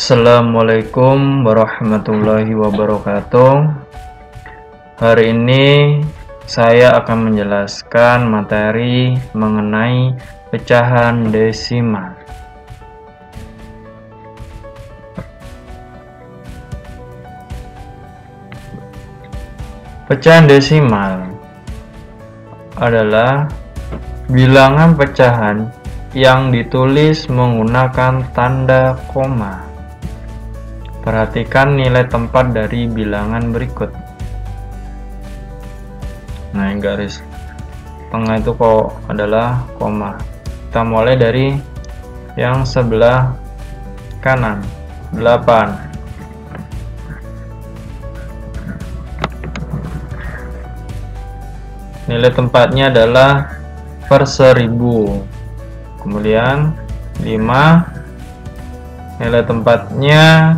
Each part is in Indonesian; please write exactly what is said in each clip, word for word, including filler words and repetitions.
Assalamualaikum warahmatullahi wabarakatuh. Hari ini saya akan menjelaskan materi mengenai pecahan desimal. Pecahan desimal adalah bilangan pecahan yang ditulis menggunakan tanda koma. Perhatikan nilai tempat dari bilangan berikut. Nah, yang garis tengah itu kok adalah koma. Kita mulai dari yang sebelah kanan, delapan. Nilai tempatnya adalah per seribu. Kemudian lima, nilai tempatnya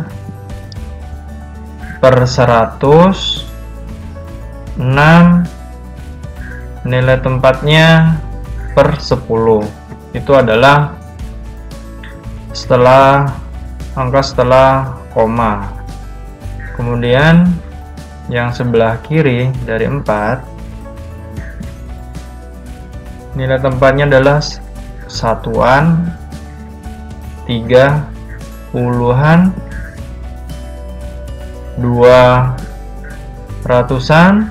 per seratus. Enam, nilai tempatnya per sepuluh. Itu adalah setelah angka setelah koma. Kemudian yang sebelah kiri dari empat, nilai tempatnya adalah satuan, tiga puluhan, dua ratusan,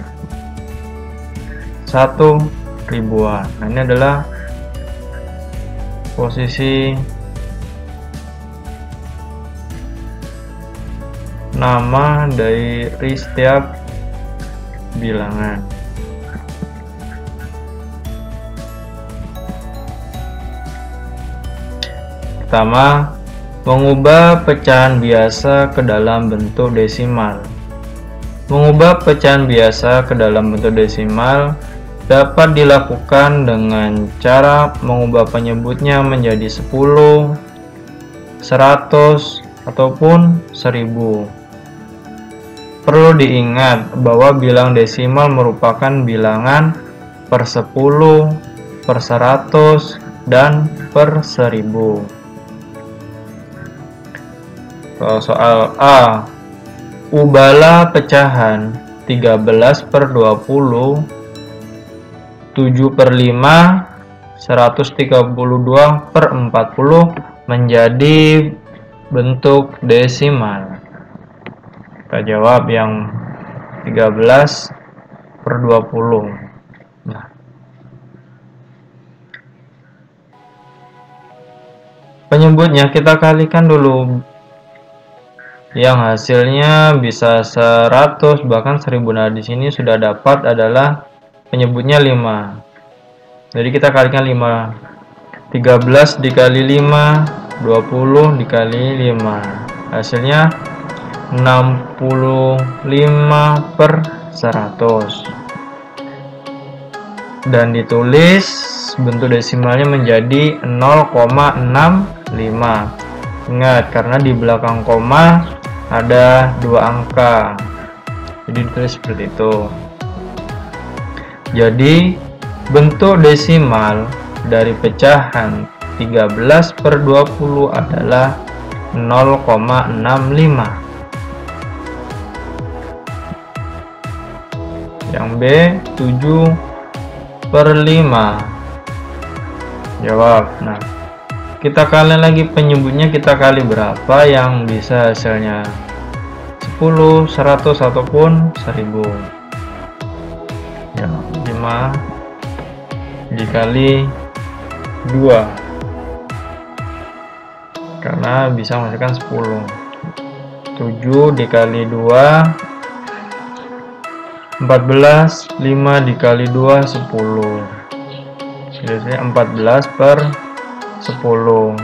satu ribuan. Nah, ini adalah posisi nama dari setiap bilangan. Pertama, mengubah pecahan biasa ke dalam bentuk desimal. Mengubah pecahan biasa ke dalam bentuk desimal dapat dilakukan dengan cara mengubah penyebutnya menjadi sepuluh, seratus, ataupun seribu. Perlu diingat bahwa bilang desimal merupakan bilangan per sepuluh, per seratus, dan per seribu. Soal A, ubahlah pecahan tiga belas per dua puluh, tujuh per lima, seratus tiga puluh dua per empat puluh menjadi bentuk desimal. Kita jawab yang tiga belas per dua puluh. Nah, penyebutnya kita kalikan dulu, yang hasilnya bisa seratus bahkan seribu. Nah, di sini sudah dapat adalah penyebutnya lima. Jadi kita kalikan lima. tiga belas dikali lima, dua puluh dikali lima. Hasilnya enam puluh lima per seratus. Dan ditulis bentuk desimalnya menjadi nol koma enam lima. Ingat, karena di belakang koma ada dua angka, jadi ditulis seperti itu. Jadi bentuk desimal dari pecahan tiga belas per dua puluh adalah nol koma enam lima. Yang B, tujuh per lima. Jawab. Nah, kita kali lagi penyebutnya, kita kali berapa yang bisa hasilnya sepuluh, seratus, ataupun seribu. Ya, lima dikali dua, karena bisa menghasilkan sepuluh. tujuh dikali dua, empat belas. lima dikali dua, sepuluh. Hasilnya empat belas per sepuluh.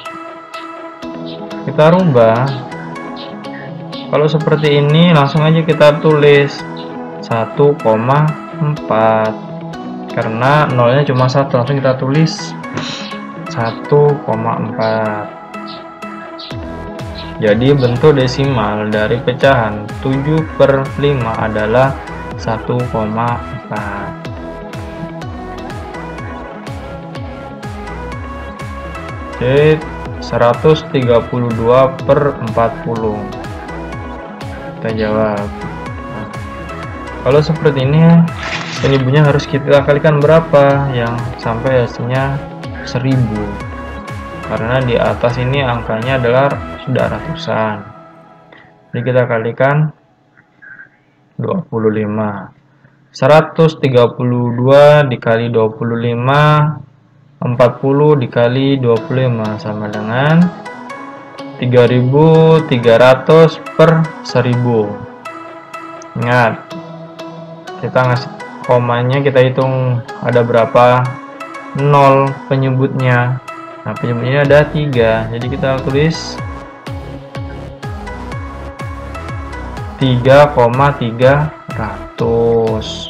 Kita rubah. Kalau seperti ini langsung aja kita tulis satu koma empat. Karena nolnya cuma satu, langsung kita tulis satu koma empat. Jadi bentuk desimal dari pecahan tujuh per lima adalah satu koma empat. Oke, seratus tiga puluh dua per empat puluh. Kita jawab. Nah, kalau seperti ini, penyebutnya harus kita kalikan berapa yang sampai hasilnya seribu. Karena di atas ini angkanya adalah sudah ratusan. Jadi kita kalikan dua puluh lima. seratus tiga puluh dua dikali dua puluh lima, empat puluh dikali dua puluh lima sama dengan tiga ribu tiga ratus per seribu. Ingat, kita ngasih komanya, kita hitung ada berapa nol penyebutnya. Nah, penyebutnya ada tiga, jadi kita tulis tiga koma tiga ratus.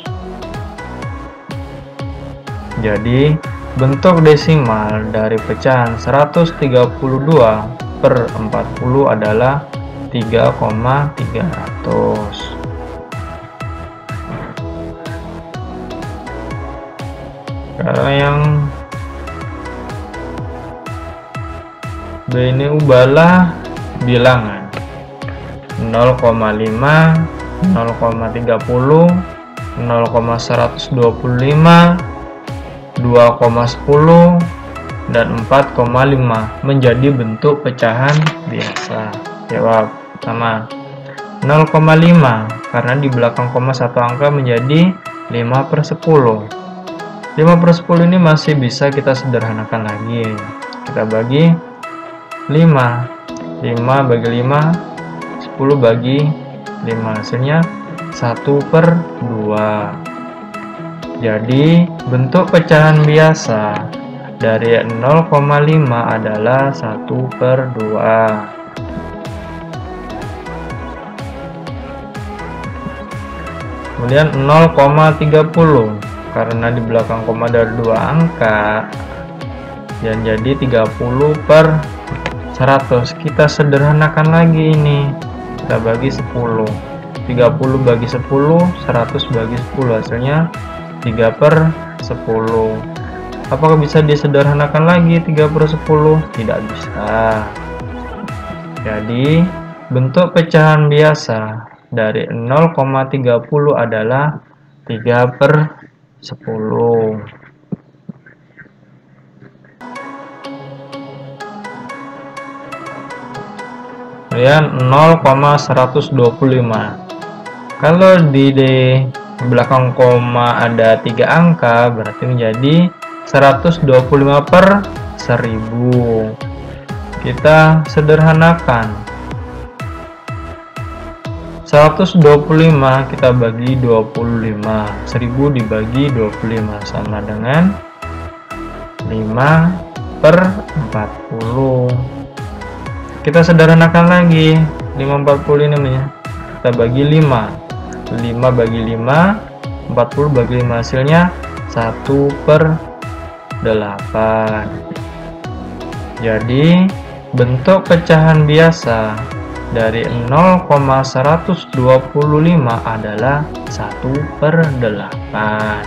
Jadi bentuk desimal dari pecahan seratus tiga puluh dua per empat puluh adalah tiga koma tiga ratus. Karena yang B ini ubahlah bilangan nol koma lima, nol koma tiga puluh, nol koma seratus dua puluh lima, dua koma sepuluh, dan empat koma lima menjadi bentuk pecahan biasa. Jawab pertama nol koma lima, karena di belakang koma satu angka menjadi lima per sepuluh. lima per sepuluh ini masih bisa kita sederhanakan lagi. Kita bagi lima. lima bagi lima, sepuluh bagi lima, hasilnya satu per dua. Jadi bentuk pecahan biasa dari nol koma lima adalah satu per dua. Kemudian nol koma tiga puluh, karena di belakang koma ada dua angka dan jadi tiga puluh per seratus. Kita sederhanakan lagi ini, kita bagi sepuluh. tiga puluh bagi sepuluh, seratus bagi sepuluh, hasilnya tiga per sepuluh. Apakah bisa disederhanakan lagi tiga per sepuluh? Tidak bisa. Jadi bentuk pecahan biasa dari nol koma tiga puluh adalah tiga per sepuluh. Kemudian nol koma seratus dua puluh lima. Kalau di, di belakang koma ada tiga angka, berarti menjadi seratus dua puluh lima per seribu. Kita sederhanakan. seratus dua puluh lima kita bagi dua puluh lima. seribu dibagi dua puluh lima sama dengan lima per empat puluh. Kita sederhanakan lagi, lima empat puluh ini namanya. Kita bagi lima. lima bagi lima, empat puluh bagi lima, hasilnya satu per delapan. Jadi bentuk pecahan biasa dari nol koma seratus dua puluh lima adalah satu per delapan.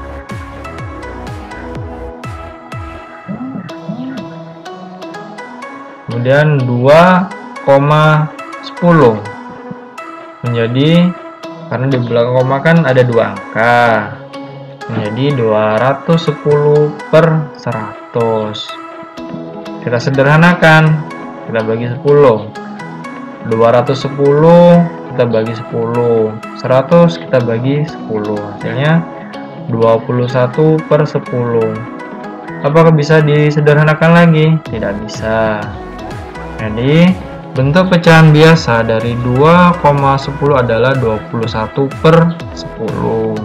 Kemudian dua koma sepuluh menjadi, karena di belakang koma kan ada dua angka, menjadi dua ratus sepuluh per seratus. Kita sederhanakan, kita bagi sepuluh. dua ratus sepuluh kita bagi sepuluh, seratus kita bagi sepuluh, hasilnya dua puluh satu per sepuluh. Apakah bisa disederhanakan lagi? Tidak bisa. Jadi bentuk pecahan biasa dari dua koma sepuluh adalah dua puluh satu per sepuluh.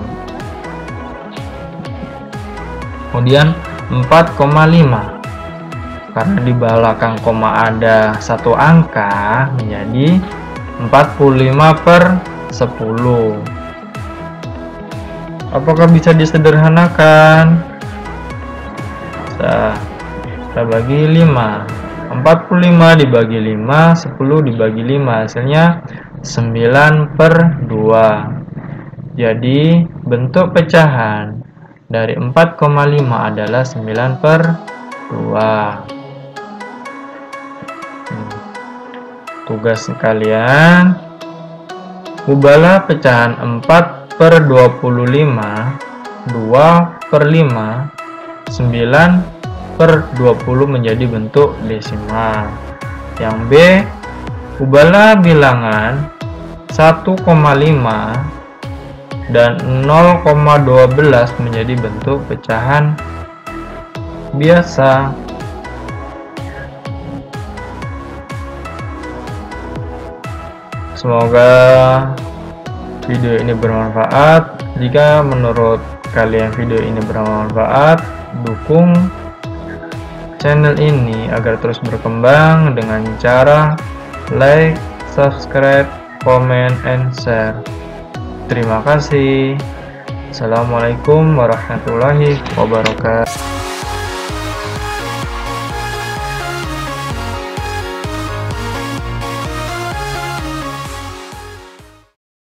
Kemudian empat koma lima, karena di belakang koma ada satu angka, menjadi empat puluh lima per sepuluh. Apakah bisa disederhanakan? Bisa. Kita bagi lima. empat puluh lima dibagi lima, sepuluh dibagi lima, hasilnya sembilan per dua. Jadi bentuk pecahan dari empat koma lima adalah sembilan per dua. tugas kalian, ubahlah pecahan empat per dua puluh lima, dua per lima, sembilan per dua puluh menjadi bentuk desimal. Yang B, ubahlah bilangan satu koma lima dan nol koma satu dua menjadi bentuk pecahan biasa. Semoga video ini bermanfaat. Jika menurut kalian video ini bermanfaat, dukung channel ini agar terus berkembang dengan cara like, subscribe, comment, and share. Terima kasih. Assalamualaikum warahmatullahi wabarakatuh.